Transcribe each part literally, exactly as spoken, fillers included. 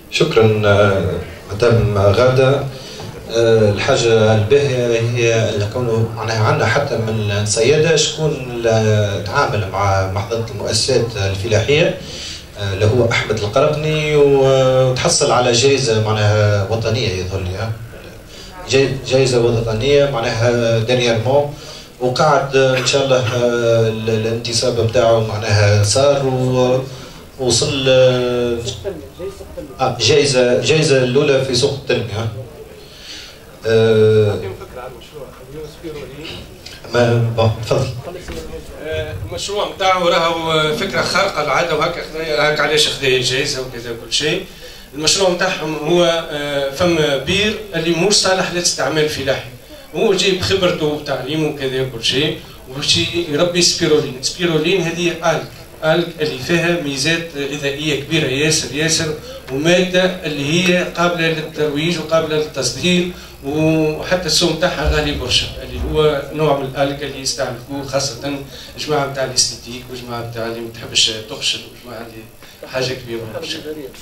شكرا مدام غادة. الحاجة الباهية هي كونه معناها عندنا حتى من الصيادة شكون تعامل مع محافظة المؤسسات الفلاحية اللي هو أحمد القرقني وتحصل على جائزة معناها وطنية يظهر لي جائزة وطنية معناها ديرييرمون، وقعد إن شاء الله الانتصاب نتاعو معناها صار ووصل آه جائزة جائزة الأولى في سوق التنمية. أه ما تفضل. المشروع نتاعو راهو فكره خارقه العاده وهكا هكا علاش خذا الجائزه وكذا كل شيء. المشروع نتاعهم هو فم بير اللي مش صالح للاستعمال فلاحي، هو جايب خبرته وتعليمه وكذا كل شيء وباش يربي سبيرولين. سبيرولين هذه الك الك اللي فيها ميزات غذائيه كبيره ياسر ياسر، وماده اللي هي قابله للترويج وقابله للتصدير، وحتى السوم تاعها غالي برشا، اللي هو نوع من الالك اللي يستهلكوه خاصه الجماعه نتاع الاستيتيك والجماعه نتاع اللي ما تحبش تغسل والجماعه اللي حاجه كبيره برشا.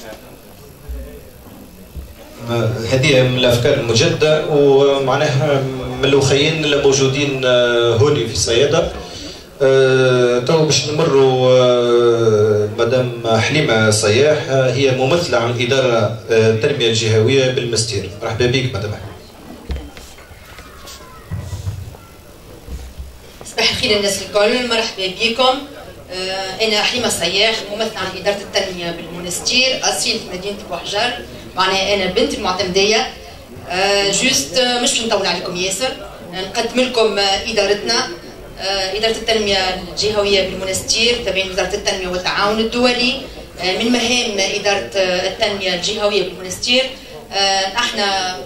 هذه من الافكار المجدده ومعناها من الاخيين اللي موجودين هوني في الصياده. أه تو باش نمروا أه مدام حليمه صياح، هي ممثله عن الاداره التنميه الجهويه بالمستير. مرحبا بك مدام حليمه. صباح الخير الناس الكل، مرحبا بكم. أه انا حليمه صياح ممثله عن اداره التنميه بالمنستير، اصيل في مدينه بوحجر. معناها انا بنت المعتمديه. أه جوست مش باش نطول عليكم ياسر، نقدم لكم ادارتنا. إدارة التنمية الجهوية بالمنستير تابعين وزارة التنمية والتعاون الدولي. من مهام إدارة التنمية الجهوية بالمنستير احنا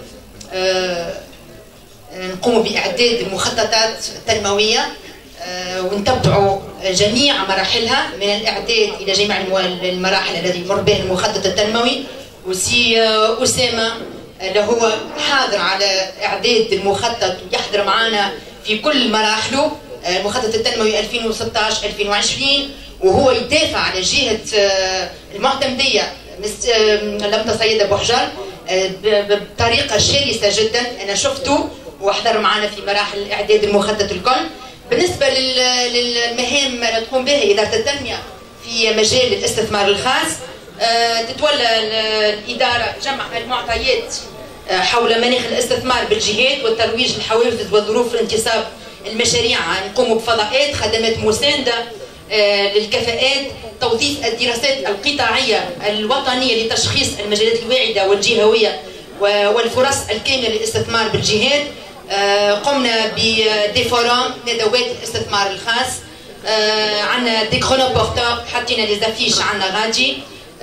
نقوم بإعداد المخططات التنموية ونتبعوا جميع مراحلها من الإعداد إلى جميع المراحل التي يمر بها المخطط التنموي. وسي أسامة اللي هو حاضر على إعداد المخطط ويحضر معنا في كل مراحله، المخطط التنموي ألفين وستطاش ألفين وعشرين، وهو يدافع على جهة المعتمدية لمطة صيادة بوحجر بطريقة شرسة جدا. أنا شفته وحضر معنا في مراحل إعداد المخطط الكل. بالنسبة للمهام اللي تقوم بها إدارة التنمية في مجال الاستثمار الخاص، تتولى الإدارة جمع المعطيات حول مناخ الاستثمار بالجهات والترويج للحوافز وظروف الانتصاب المشاريع. نقوم بفضاءات خدمات مساندة للكفاءات، توظيف الدراسات القطاعية الوطنية لتشخيص المجالات الواعدة والجهوية والفرص الكاملة للاستثمار بالجهات. قمنا بدي فورام ندوات الاستثمار الخاص، عندنا دي كرونوبورتور حطينا لي زافيش عندنا غادي،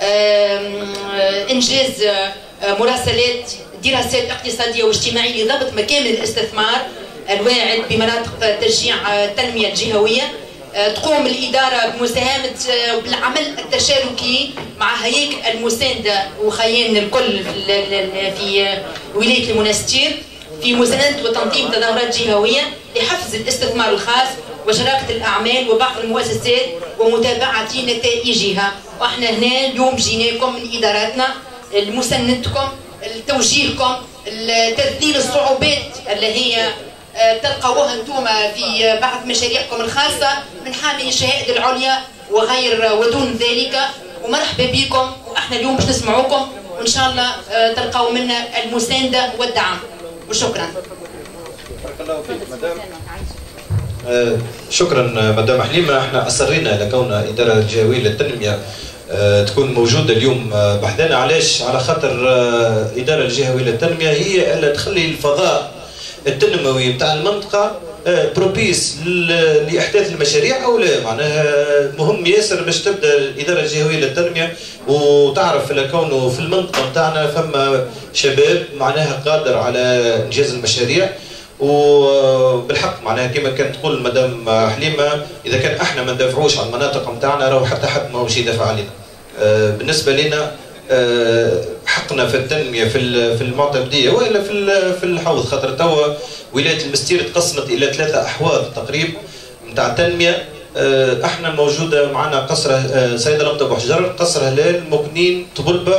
انجاز مراسلات دراسات اقتصاديه واجتماعيه لضبط مكامن الاستثمار الواعد بمناطق تشجيع التنميه الجهويه. تقوم الاداره بمساهمه بالعمل التشاركي مع هياكل المسانده وخيان الكل في ولايه المنستير في مسانده وتنظيم تظاهرات جهويه لحفز الاستثمار الخاص وشراكه الاعمال وبعض المؤسسات ومتابعه نتائجها. واحنا هنا اليوم جيناكم من اداراتنا لمساندتكم، توجيهكم، تذليل الصعوبات اللي هي تلقوها انتم في بعض مشاريعكم الخاصه من حامل الشهائد العليا وغير ودون ذلك. ومرحبا بكم، واحنا اليوم باش نسمعوكم وان شاء الله تلقاو منا المسانده والدعم. وشكرا. بارك الله فيك مدام. آه شكرا مدام حليمه. احنا اصرينا لكون اداره الجهويه للتنميه آه تكون موجوده اليوم آه بحثنا. علاش؟ على خاطر آه الاداره الجهويه للتنميه هي اللي تخلي الفضاء التنموي بتاع المنطقه آه بروبيس لاحداث المشاريع او لا. معناها مهم ياسر باش تبدا الاداره الجهويه للتنميه وتعرف لكونه في المنطقه بتاعنا فما شباب معناها قادر على انجاز المشاريع. وبالحق معناها كما كانت تقول مدام حليمه، اذا كان احنا ما ندافعوش على المناطق نتاعنا راهو حتى حد ما هوش يدافع علينا. آه بالنسبه لنا آه حقنا في التنميه في في المعتمديه والا في في الحوض، خاطر توا ولايه المستير تقسمت الى ثلاثه احواض تقريبا نتاع التنميه. آه احنا موجوده معنا قصر آه سيده لمطه بوحجر، قصر هلال، مكنين، طبلبه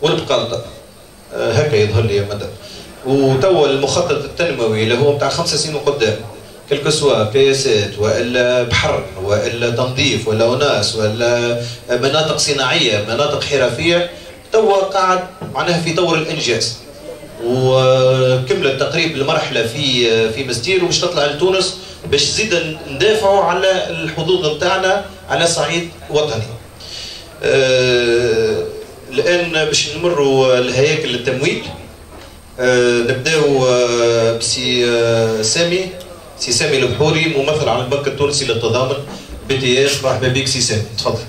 والبقالطه. آه هكا يظهر لي يا مدام. وتوا المخطط التنموي اللي هو نتاع خمس سنين وقدام، كلكو سوا قياسات والا بحر والا تنظيف ولا وناس ولا مناطق صناعيه مناطق حرفيه، توا قاعد معناها في طور الانجاز. وكملت تقريبا المرحله في في مستير وباش تطلع لتونس باش زيد ندافعوا على الحظوظ نتاعنا على صعيد وطني. آه الان باش نمروا لهياكل التمويل. آه نبداو آه بسي آه سامي سي سامي البحوري ممثل على البنك التونسي للتضامن بي تي اس. مرحبا بك سي سامي، تفضل.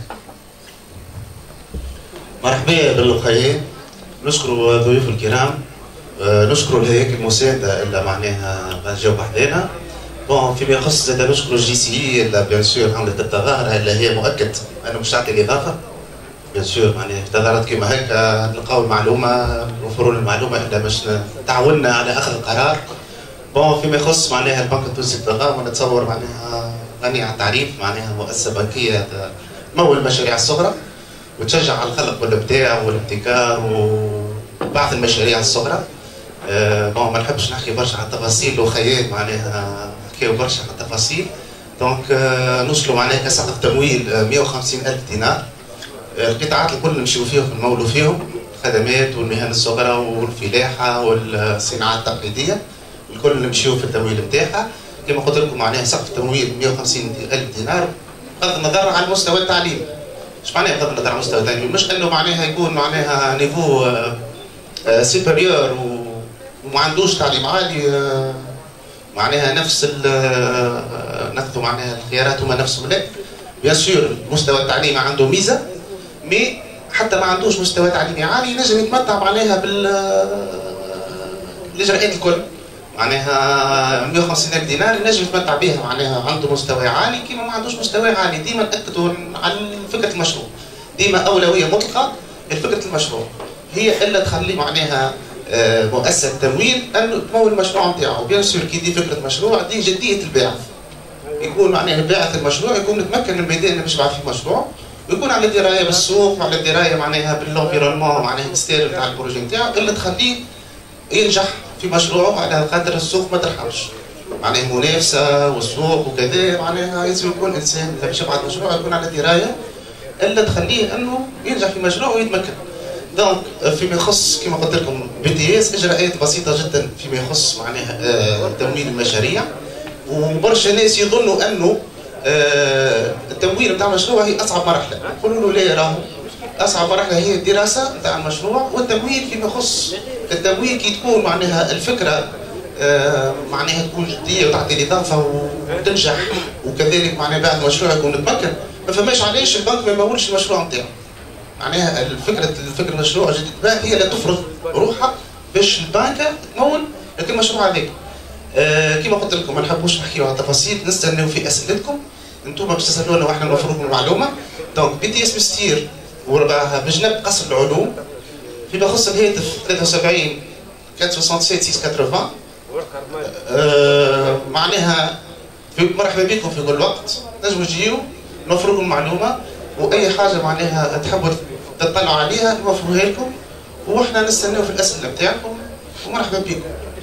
مرحبا باللقايين، نشكر ضيوف الكرام، نشكر الهياكل المساعده اللي معناها جاوا بحذانا. بون فيما يخص زاد نشكر الجي سي اي اللي بيان سور عملت التظاهره اللي هي مؤكد انه مش تعطي الاضافه. بيان سور معناها تظاهرات كيما هكا نلقاو المعلومه نوفروا المعلومه الا باش تعاوننا على اخذ القرار. بون فيما يخص معناها البنك التونسي للتضامن نتصور معناها غني عن التعريف، معناها مؤسسه بنكيه تمول المشاريع الصغرى وتشجع على الخلق والابداع والابتكار وبعض المشاريع الصغرى. أه بون ما نحبش نحكي برشا على التفاصيل وخيال معناها نحكيو برشا على التفاصيل. دونك أه نوصلوا معناها كسقف تمويل مئة وخمسين ألف دينار. أه القطاعات الكل نمشيو فيهم نمولوا فيهم، الخدمات والمهن الصغرى والفلاحه والصناعات التقليديه الكل نمشيو في التمويل نتاعها. كما قلت لكم معناها سقف تمويل مئة وخمسين ألف دينار بغض النظر عن مستوى التعليم. ايش معناها بغض النظر عن مستوى التعليم؟ مش انه معناها يكون معناها نيفو أه أه سوبريور وما عندوش تعليم عالي أه معناها نفس ناخذوا معناها الخيارات هما نفسهم. لا بيان سور مستوى التعليم عنده ميزه، مي حتى ما عندوش مستوى تعليمي عالي ينجم يتمتع معناها بال الاجراءات الكل. معناها مئة وخمسين ألف دينار ينجم يتمتع بها، معناها عنده مستوى عالي كيما ما عندوش مستوى عالي. ديما نأكدوا على فكره المشروع، ديما اولويه مطلقه لفكره المشروع هي الا تخلي معناها مؤسسه تمويل انه تمول المشروع نتاعو. بيان سور كي دي فكره مشروع دي جديه الباعث، يكون معناها باعث المشروع يكون متمكن من الميدان اللي باش يبعث فيه مشروع، ويكون على درايه بالسوق وعلى درايه معناها بالانفيرونمون معناها اكستيرن تاع البروجي نتاعو اللي تخليه ينجح في مشروعه على خاطر السوق ما ترحمش. معناها منافسه والسوق وكذا معناها لازم يكون انسان اللي باش يبعث مشروع يكون على درايه الا تخليه انه ينجح في مشروعه ويتمكن. دونك فيما يخص كما قلت لكم بي تي اس اجراءات بسيطه جدا فيما يخص معناها آه تمويل المشاريع. وبرشا ناس يظنوا انه آه التمويل نتاع المشروع هي اصعب مرحله، نقولوا له لا، راهو اصعب مرحله هي الدراسه نتاع المشروع والتمويل. فيما يخص التمويل كي تكون معناها الفكره آه معناها تكون جديه وتعطي الاضافه وتنجح، وكذلك معناها بعد المشروع يكون متمكن، ما فماش علاش البنك ما يمولش المشروع نتاعو. معناها الفكره الفكره المشروع جديد هي لا تفرض روحها باش البنكه تمول لكن المشروع عليك. آه كما قلت لكم ما نحبوش نحكيو على التفاصيل، نستناو في اسئلتكم انتم باش تسالونا واحنا نوفر لكم المعلومه. دونك بي تي اس مستير وربعها بجنب قصر العلوم. فيما يخص الهاتف ثلاثة وسبعين أربعمئة وسبعة وستين ستمئة وثمانين آه معناها مرحبا بكم في كل وقت، نجموا تجيو نوفر لكم المعلومه واي حاجه معناها تحبوا تطلعوا عليها نوفروها لكم واحنا نستناو في الاسئله بتاعكم ومرحبا بكم.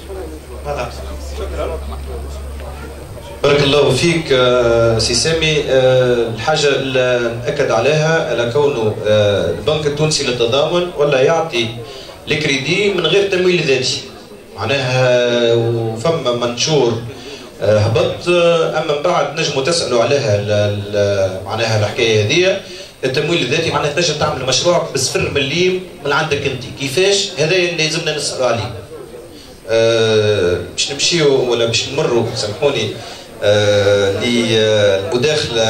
بارك الله فيك سي سامي. الحاجه اللي ناكد عليها على كونه البنك التونسي للتضامن ولا يعطي الكريدي من غير تمويل ذاتي، معناها وفما منشور هبط، اما من بعد نجموا تسالوا عليها معناها الحكايه هذه. التمويل الذاتي معناها تنجم تعمل مشروعك بصفر مليم من عندك انت، كيفاش؟ هذا اللي لازمنا نسالوا عليه. أه باش نمشيو ولا باش نمروا سامحوني أه للمداخله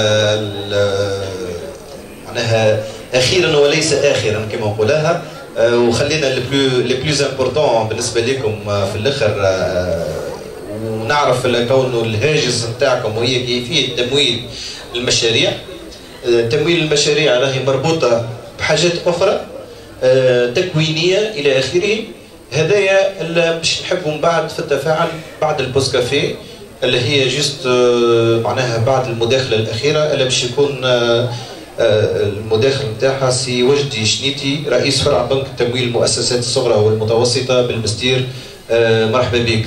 معناها اخيرا وليس اخرا كما نقولها. أه وخلينا لي بلو لي بلوز امبورطون بالنسبه لكم في الاخر. أه ونعرف كونه الهاجس نتاعكم وهي كيفيه تمويل المشاريع. أه تمويل المشاريع راهي مربوطه بحاجات اخرى أه تكوينيه الى اخره. هدايا اللي باش نحبوا من بعد في التفاعل بعد البوست كافيه اللي هي جست معناها بعد المداخله الاخيره اللي باش يكون المداخل نتاعها سي وجدي شنيتي رئيس فرع بنك تمويل المؤسسات الصغرى والمتوسطة بالمستير. مرحبا بك.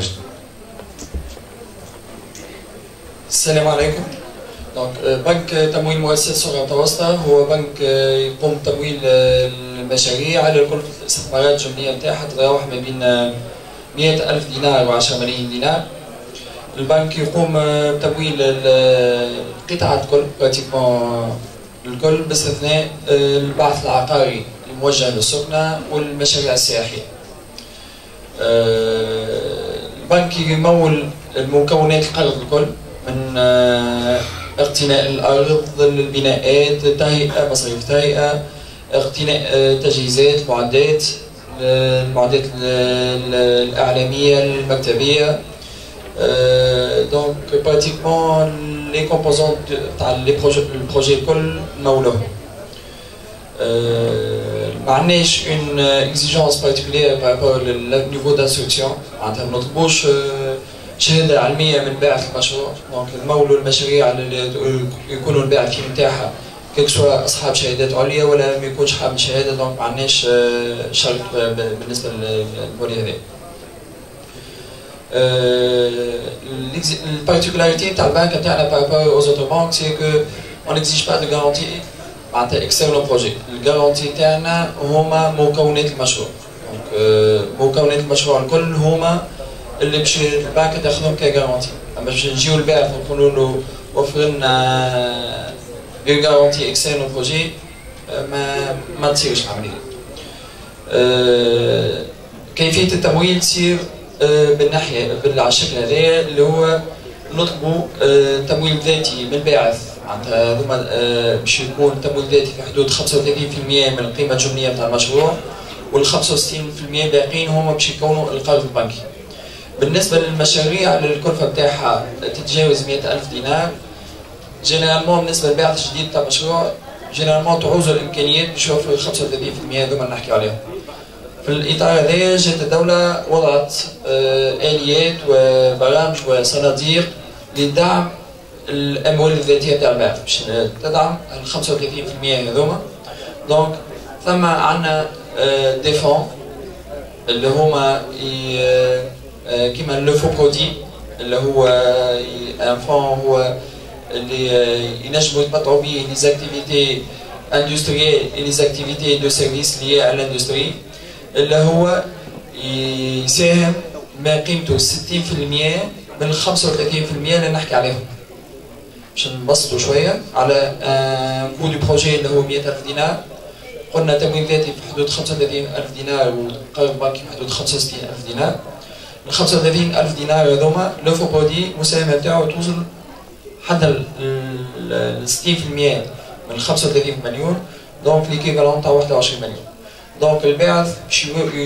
السلام عليكم. بنك تمويل المؤسسات الصغرى والمتوسطة هو بنك يقوم بتمويل المشاريع على كل الاستثمارات الجملية نتاعها تتراوح ما بين مئة ألف دينار و عشرة ملايين دينار. البنك يقوم بتمويل القطاعات الكل براتيكمون الكل باستثناء البعث العقاري الموجه للسكنة والمشاريع السياحية. البنك يمول المكونات القرض الكل من اقتناء الأرض، البناءات، التهيئة، مصاريف التهيئة، اقتناء تجهيزات، المعدات، المعدات الإعلامية المكتبية. دونك براتيكمون لي كومبوزون تاع لي بروجي البروجي الكل نمولوهم. ما عندناش اون اكزيجونس بارتيكولير بارابور للنيفو دانستركسيون، معناتها ما نطلبوش شهاده علميه من باعث المشروع. دونك نمولوا المشاريع اللي يكونوا الباعثين نتاعها كيك سوا اصحاب شهادات عليا ولا ما يكونش حامل شهاده. دونك ما عندناش شرط بالنسبه للفولي هذا. البارتيكولاريتي تاع البنك تاعنا بارابور اوز اوتر بانك سي كو اون نيكزيج با دو غارونتي معناتها اكسترنال بروجي. الغارونتي تاعنا هما مكونات المشروع. دونك مكونات المشروع الكل هما اللي باش البنك تاخذهم كغارونتي. اما باش نجيو الباعث ونقولوا له وفر لنا اون غارونتي اكسترنال بروجي ما ما تصيرش العمليه. كيفيه التمويل تصير بالناحيه على الشكل هذايا اللي هو نطلبوا تمويل ذاتي من الباعث. معناتها هذوما باش يكون تمويل ذاتي في حدود خمسة وثلاثين بالمئة من القيمه الجمليه نتاع المشروع، وال خمسة وستين بالمئة الباقيين هما باش يكونوا القرض البنكي. بالنسبه للمشاريع اللي الكلفه نتاعها تتجاوز مئة ألف دينار، جينيرالمون بالنسبه للباعث الجديد تاع المشروع جينيرالمون تعوز الامكانيات باش يوفر خمسة وثلاثين بالمئة هذوما اللي نحكي عليهم. في الاطار هذايا جات الدوله وضعت اليات وبرامج وصناديق لدعم الاموال الذاتيه تاع الباعث باش تدعم ال خمسة وثلاثين بالمئة هذوما. دونك ثم عندنا دي فون اللي هما كيما لو فو برودي اللي هو ان فون هو اللي ينجموا يتمتعوا به لي زاكتيفيتي اندستريال لي زاكتيفيتي دو سيرفيس لي على الاندستري، اللي هو يساهم ما قيمته ستين بالمئة من ال خمسة وثلاثين بالمئة اللي نحكي عليهم. باش نبسطوا شويه على كو دو بروجي اللي هو مئة ألف دينار، قلنا تمويل ذاتي في حدود خمسة وثلاثين ألف دينار وقرض بنكي في حدود خمسة وستين ألف دينار. ال خمسة وثلاثين ألف دينار هذوما لو فو برودي المساهمه نتاعو توصل حتى ال ستين بالمئة من خمسة وثلاثين مليون، دونك ليكيفالون تاع واحد وعشرين مليون. دونك الباعث باش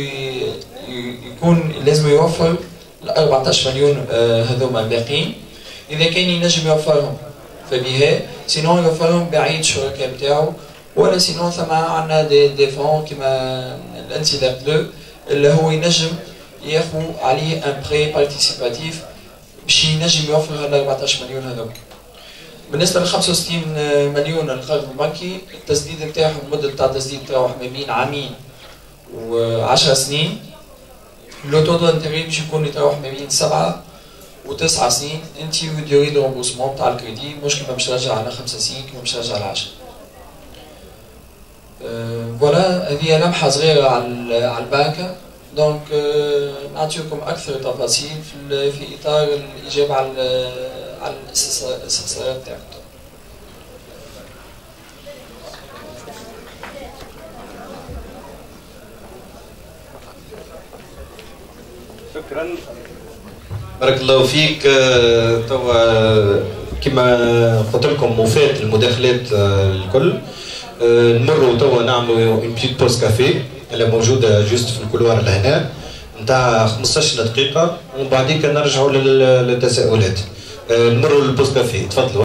يكون لازم يوفر ال أربعة عشر مليون هذوما الباقيين. اذا كان ينجم يوفرهم فبها، سينون يوفرهم بعيد الشركاء نتاعو، ولا سينون ثم عندنا دي دي فون كيما الانسيدار بلو اللي هو ينجم ياخذ عليه ان بري بارتيسيباتيف باش ينجم يوفر هال أربعة عشر مليون هذوك. بالنسبه ل خمسة وستين مليون القرض البنكي، التسديد نتاعهم المده تاع التسديد تراوح ما بين عامين وعشر سنين. لو تو دو انتري باش يكون يتراوح ما بين سبعه وتسعه سنين. انت وديوري دو رومبورسمون تاع الكريدي مش كيما باش ترجع على خمسه سنين كيما باش ترجع على عشرة. فوالا هذه لمحه صغيره على على البنكه. دونك نعطيكم اكثر تفاصيل في في اطار الاجابه على على الاستفسارات تاعكم. شكرا، بارك الله فيك. توا كما قلت لكم وفات المداخلات الكل، نمروا توا نعملوا اون بيت بوز كافي اللي موجوده جوست في الكولوار لهنا نتاع خمسطاش دقيقه، ومن بعديك نرجعوا للتساؤلات. نمروا للبوز كافي، تفضلوا.